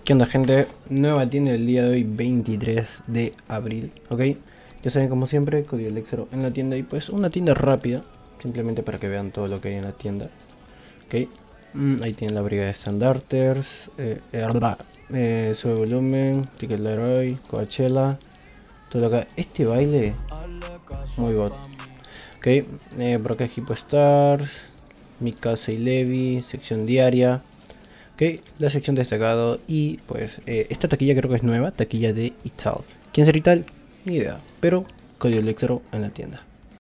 ¿Qué onda, gente? Nueva tienda del día de hoy, 23 de abril, ¿ok? Ya saben, como siempre, código Lexero en la tienda y pues una tienda rápida, simplemente para que vean todo lo que hay en la tienda, ¿ok? Ahí tienen la brigada de estandarters, sube volumen, Ticket Leroy, Coachella, todo acá. Este baile, muy god, ¿ok? Por acá Hippo Stars, Mikasa y Levi, sección diaria. Ok, la sección destacado y pues esta taquilla creo que es nueva, taquilla de Ital. ¿Quién será Ital? Ni idea, pero código Lexero en la tienda.